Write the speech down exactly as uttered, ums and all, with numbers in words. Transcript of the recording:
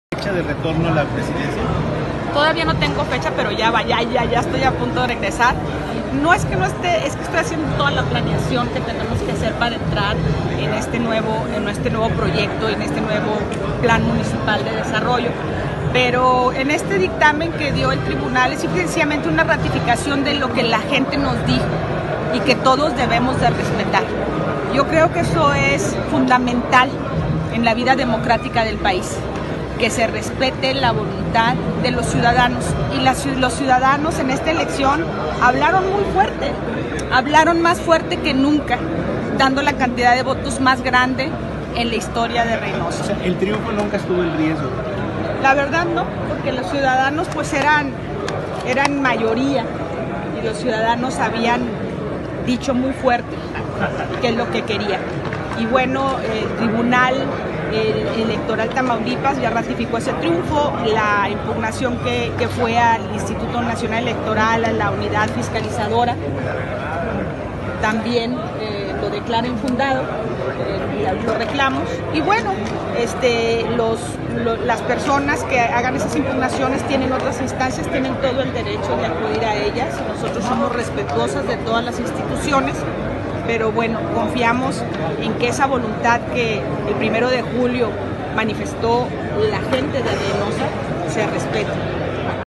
¿Fecha de retorno a la presidencia? Todavía no tengo fecha, pero ya va, ya, ya, ya estoy a punto de regresar. No es que no esté, es que estoy haciendo toda la planeación que tenemos que hacer para entrar en este nuevo, en este nuevo proyecto, en este nuevo plan municipal de desarrollo. Pero en este dictamen que dio el tribunal es sencillamente una ratificación de lo que la gente nos dijo y que todos debemos de respetar. Yo creo que eso es fundamental en la vida democrática del país, que se respete la voluntad de los ciudadanos. Y las, los ciudadanos en esta elección hablaron muy fuerte, hablaron más fuerte que nunca, dando la cantidad de votos más grande en la historia de Reynosa. O sea, el triunfo nunca estuvo en riesgo. La verdad no, porque los ciudadanos pues eran, eran mayoría y los ciudadanos habían dicho muy fuerte qué es lo que querían. Y bueno, el tribunal el electoral Tamaulipas ya ratificó ese triunfo. La impugnación que, que fue al Instituto Nacional Electoral, a la unidad fiscalizadora, también eh, lo declara infundado, eh, los reclamos. Y bueno, este, los, lo, las personas que hagan esas impugnaciones tienen otras instancias, tienen todo el derecho de acudir a ellas. Nosotros somos respetuosas de todas las instituciones, pero bueno, confiamos en que esa voluntad que el primero de julio manifestó la gente de Reynosa se respete.